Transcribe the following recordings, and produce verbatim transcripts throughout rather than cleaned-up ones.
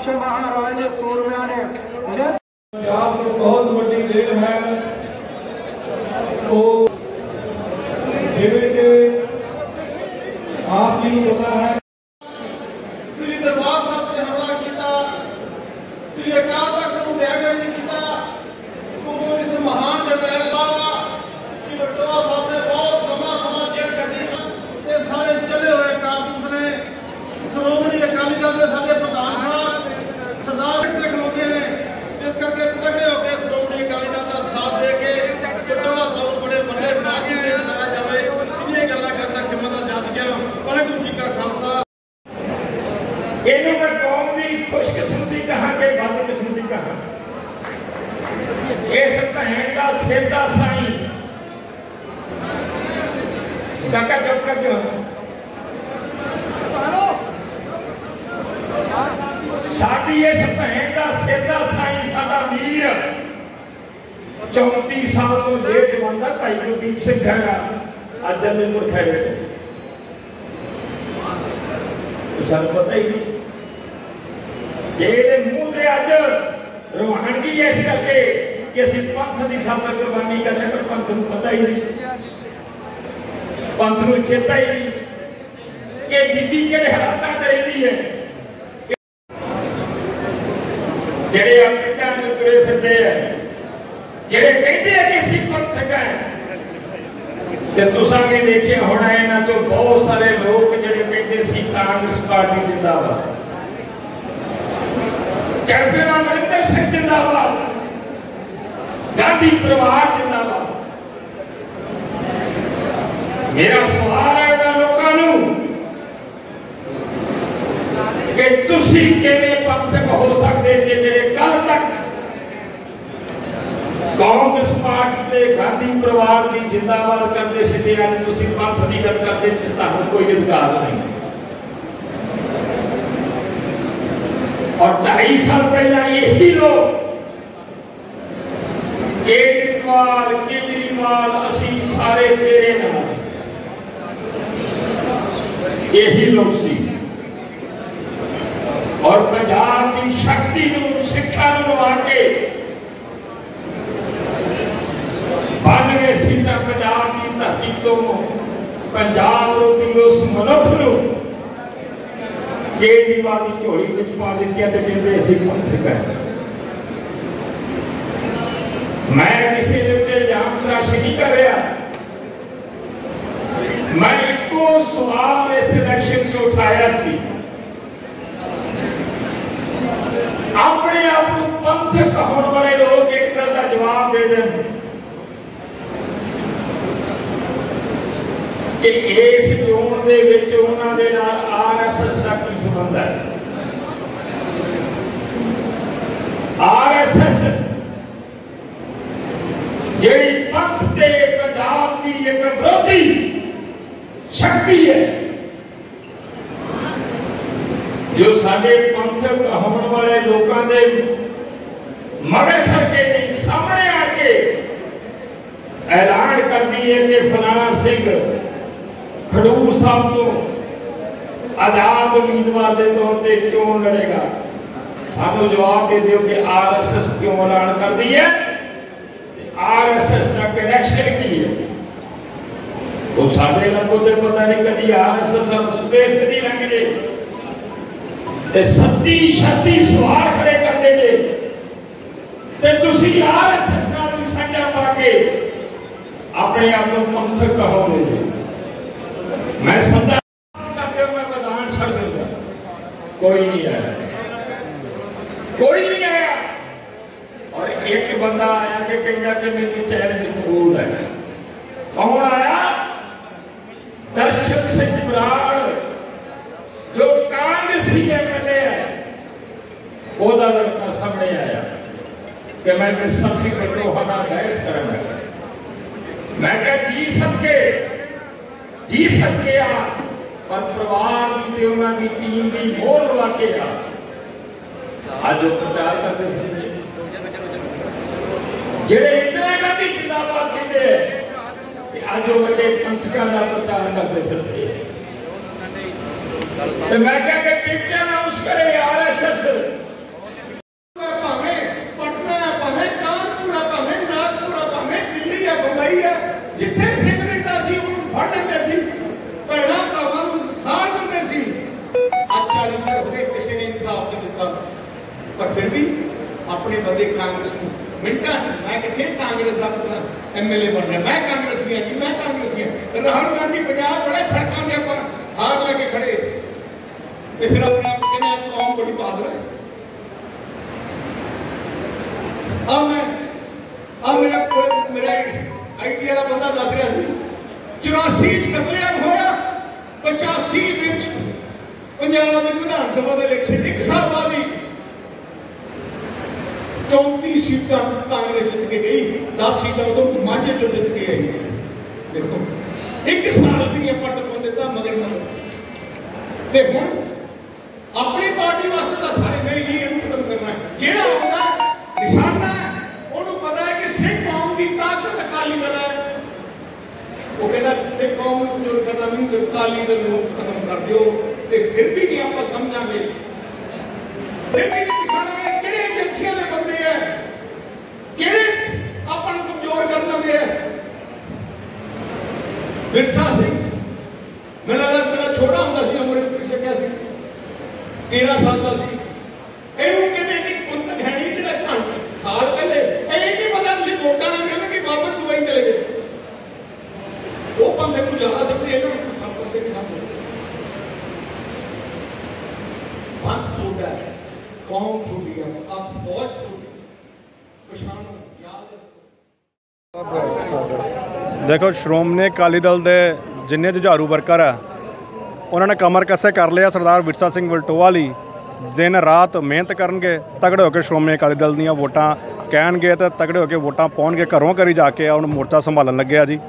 पातशाह महाराज ने सूरमिया ने पंजाब को बहुत बड़ी देन है। तो जिवें कि आप जी को पता है श्री दरबार साहब से हमला किया, श्री अकाल तख्त को डैमेज किया, तो इस महान जरनैल बाबा श्री बटोआ साहब ने बहुत लंबा समा जेल कटी ते सारे चले हुए कारतूस ने श्रोमणी अकाली दल के साडे प्रधान साहब सरदार खलोते ने, इस करके तगड़े होकर श्रोमणी अकाली दल का साथ दे के बटोआ साहब बड़े बड़े बागी दे दिया जाए। ये गल्लां करदा खिदमत जज गया। वाहिगुरू जी का खालसा। इन्हू मैं कौम की खुशकिस्मती कहा कि बदकिस्मती कहा। इस भैन का सिर का साई काका चुप कर क्यों साडी इस भैन का सिर का साई साडा वीर चौंती साल तो जेल च बंद है भाई गुरदीप सिंह खैरा अज जमीनपुर खैरे को सानू पता ही नहीं जे मुंह से अज रवानगी इस करके कि असं पंथ की खातर कुर्बानी कर रहे, पर पंथ को पता ही नहीं, पंथ को चेता ही नहीं कि बीबी किहड़े हालात च रहिंदी है। जिहड़े पिंडां च तुरे फिरदे है, जिहड़े कहते हैं कि असीं पंथक है, ते तुसां भी देखिया होना इन्हां चों बहुत सारे लोग जिहड़े कहते सी कांग्रेस पार्टी जिंदाबाद, कैप्टन अमरिंदर सिंह जिंदाबाद, गांधी परिवार जिंदाबाद। मेरा सवाल है उन्हां लोकां नूं कि तुसीं किवें पंथक हो सकदे जे जिहड़े कल तक कांग्रेस पार्टी के गांधी परिवार की जिंदाबाद करते थे, अज तुसीं पंथ की गल करते तुहानूं कोई अधिकार नहीं। और ढाई साल पहला यही लोग केजरीवाल केजरीवाल असी सारे तेरे नाल, यही लोग सी और पंजाब की शक्ति नूं शिक्षा नूं लवा के बानवे सीटां पंजाब की धरती तो पंजाब विरोधी उस मनुख नूं केजरीवाल की झोली में पा दी तो कहते असीं पंथक है। मैं किसी के उत्ते इल्जाम तराशी नहीं कर रहा, मैं एको सवाल इस इलेक्शन च उठाया सी, अपने आप को पंथक होने वाले लोग एक गल का जवाब दे दें कि इस चोण दे विच उन्हां दे नाल आरएसएस का की संबंध है। आरएसएस जिहड़ी पंथ ते पंजाब की एक विरोधी शक्ति है, जो साडे पंथक होने वाले लोगों के मगर करके नहीं सामने आके ऐलान करती है कि फलाना सिंह खडूर साहब तो आजाद उम्मीदवार के तौर पर चोन लड़ेगा। सानू जवाब दे दियो कि आरएसएस क्यों ऐलान कर दी है, आरएसएस का कनेक्शन की है। तो साढ़े लोगों को पता नहीं कभी आरएसएस सुदेश कभी लंघ जे ते सत्ती छत्ती सवाल खड़े करते जे ते तुसी आरएसएस नाल भी साझा पा के अपने आप को पंथक कहोगे। मैं सदा करते हुए मैदान छड़ दूंगा, कोई नहीं आया, कोई नहीं आया। और एक बंदा आया कि कहना कि मेरी चैलेंज कबूल है। कौन आया? दर्शक सिंह बराड़, जो कांग्रेसी एमएलए है, ओदा लड़का सामने आया कि मैं मिर्सा सिंह बटोहा नाल बहस करूंगा। मैं क्या जी सके जी सके आ, पर परिवार की उन्होंने टीम की मोहर लवा के आ अज प्रचार करते थे जेड़े इंदिरा गांधी जिंदाबाद कहते हैं, अज वो बड़े पंथकों का प्रचार करते फिरते हैं। मैं क्या कि टिकट अनाउंस करे आरएसएस अपने बंदे कांग्रेस को मिनटा मैं कितने कांग्रेस का एम एल ए बन रहा, मैं कांग्रेसी हाँ जी, मैं कांग्रेसी हाँ। राहुल गांधी पंजाब बड़े सड़कों से आप हार लेके खड़े तो फिर अपने आप कहने कौम बड़ी बहादुर है। अब मैं अब मेरा मेरा आई टी वाला बंदा दस रहा था चौरासी कतलेआम होया, पचासी पंजाब विधान सभा का इलेक्शन एक साल बाद ही चौंतीस सीटा कांग्रेस जित के गई, दस सीटा उदो माझे चो जित के आई। देखो एक साल भी पट पा दिता मगर मगर हुण अपनी पार्टी वास्ते तो सारे नहीं जी इन्हू खत्म करना है। जेड़ा आउंदा निशाना उन्होंने पता है कि सिख कौम की ताकत अकाली दल है। वो कहता सिख कौम जो करना मीन सिर्फ अकाली दल को खत्म कर दियो ते फिर भी नहीं आप समझांगे, फिर भी नहीं निशाना किहड़े एजेंसियां दे बंदे है, किहड़े अपन कमजोर करने दे है। विरसा सिंह मेरा मेरा छोटा होंदा सी अमृत छकिया सी तेरह साल का सी, इहनू कहने कि पुंतक है नहीं जिहड़ा घंटे साल पहले ये नहीं पता तुम वोटा ना कहने कि बाबा दुबई चले गए, वो बंदे को ज्यादा सकते हैं ना सब करते नहीं समझते। पंथ छोड़ा है, कौम छोड़ी है, अब फौज छोड़ी, पछाणो याद रखो। देखो श्रोमणी अकाली दल के जिन्ने जुझारू वर्कर है उन्होंने कमर कसे कर लिया सरदार विरसा सिंह वलटोआ ली, दिन रात मेहनत करनगे, तगड़े होकर श्रोमणी अकाली दल दीयां वोटां कहणगे तो तगड़े होकर वोटां पाउणगे, घरों घरी जाके हुण मोर्चा संभालन लगे जी।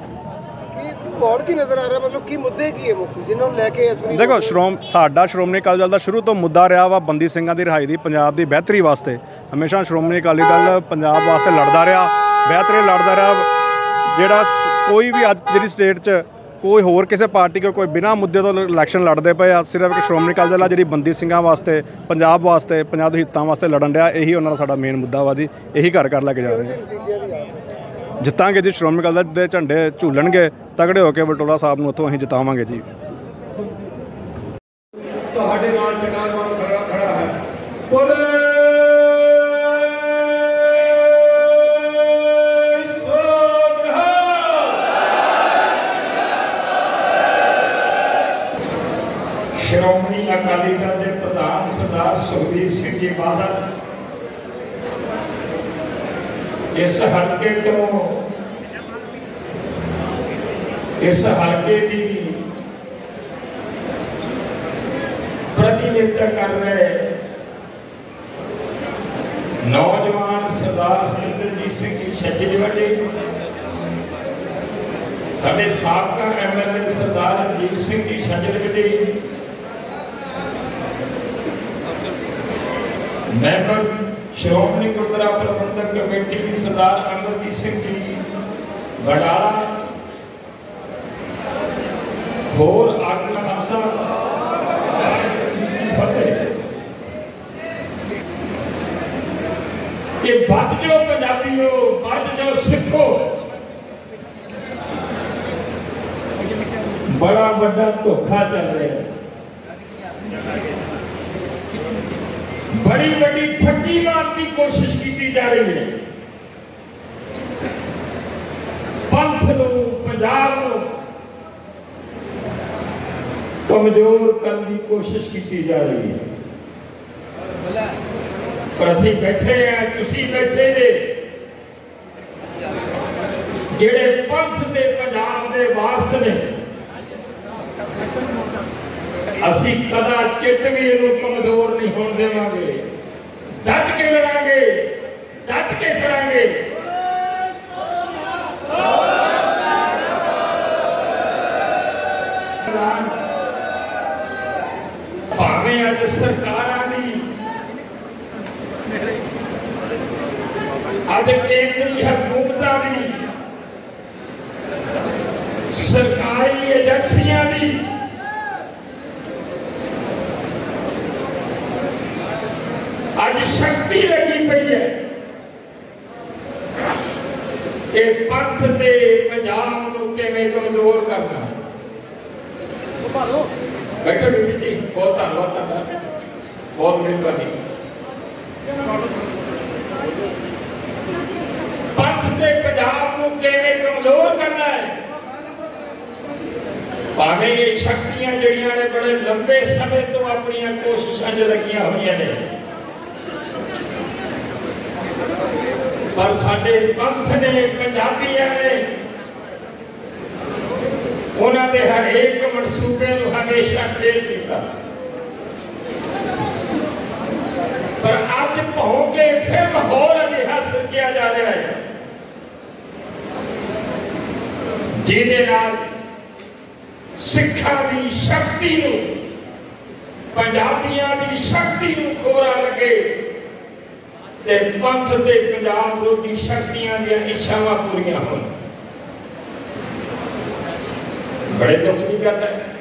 की नज़र आ रहा है मतलब की मुद्दे की है मुख्य जिन्होंने लेके देखो श्रोम साडा श्रोमणी अकाली दल का शुरू तो मुद्दा रहा वा बंदी ਸਿੰਘਾਂ की रिहाई की पंजाब की बेहतरी वास्ते, हमेशा श्रोमणी अकाली दल पंजाब वास्ते लड़ता रहा, बेहतरी लड़ता रहा। ਜਿਹੜਾ कोई भी अज जी स्टेट च कोई होर किसी पार्टी को कोई बिना मुद्दे तो इलैक्शन लड़ते पे आ, सिर्फ एक श्रोमणी अकाली दल जी बंदी ਸਿੰਘਾਂ वास्ते पंजाब वास्ते पंजाब के हितों वास्ते लड़न रहा, यही उन्होंने साडा मेन मुद्दा वा जी, यही घर घर लैके जा रहे हैं। जितांगे जी श्रोमणी अकाली दल के झंडे झूलणगे, तगड़े होकर वलटोला साहब नूं उत्थों असीं जितावांगे जी। ਤੁਹਾਡੇ ਨਾਲ ਚਟਾਨ ਖੜਾ ਖੜਾ ਹੈ ਬੋਲੇ श्रोमणी अकाली दल के प्रधान सरदार सुखबीर सिंह जी बादल इस हल्के तो इस हल्के की प्रतिनिधित्व कर रहे नौजवान सरदार सतिंदरजीत सिंह जी छज्जलवटे, साडे साबका M L A Sardar Ranjit Singh ji Chhajjalwade, member Shiromani Gurdwara Prabandhak committee Sardar Amarjit Singh ji Badala, होर आगू खालसा कि बच जाओ पंजाबियों, बच जाओ सिखो। बड़ा बड़ा धोखा चल रहा है, बड़ी बड़ी ठगी मारने की कोशिश की जा रही है, पंथ नूं पंजाब नूं कमजोर करने की कोशिश की जा रही है। पर असी बैठे हैं, तुसी बैठे जे जेड़े पंथ दे पंजाब दे वारस ने, असी कदा चित भी इनू कमजोर नहीं होने देवांगे, डट के लड़ांगे, डट के करांगे। भावें अज सरकारां दी अज केंद्रीय हुकूमतां दी सरकारी एजेंसियां दी अज शक्ति लगी पई है कि पंथ ते पंजाब नूं किवें कमजोर करना। बैठो बीबी जी, बहुत धन्यवाद, बहुत मेहरबानी। पंथ ते पंजाब नूं किवें कमजोर करना है। भावें ये शक्तियां जड़ियां ने बड़े लंबे समय तो अपनी कोशिशों च लगियां हुई ने, पर साडे पंथ ने पंजाबियां ने उन्होंने हर एक मनसूबे नूं हमेशा फेल किया। पर अज भौं के फिर माहौल अजिहा सिरजिया जा रहा है जिहदे नाल सिखां दी शक्ति नूं, पंजाबियां दी शक्ति नूं खोरा लगे ते पंथ ते पंजाब विरोधी शक्तियां दी इच्छावां पूरीआं होण। बड़े दुख की गल है।